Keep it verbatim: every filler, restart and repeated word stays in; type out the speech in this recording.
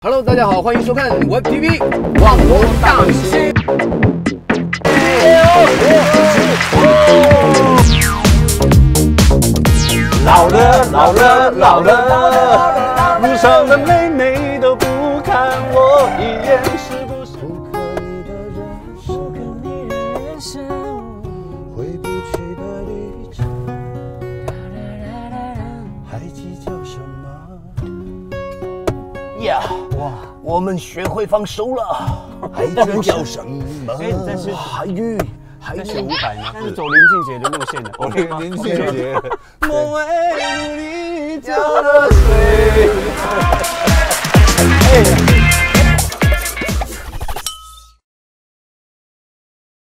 Hello， 大家好，欢迎收看 Web T V 网络大明星。 老了，老了，老了，路上的妹妹都不看我一眼，是不是？不可你的人生，不可你的人生，回不去的旅程，还计较什么？呀，哇，我们学会放手了，还计较什么？ 哎，但是还遇。还是五百吗？是走林俊杰的路线的。 我林林俊杰。 莫为努力浇了水。哎。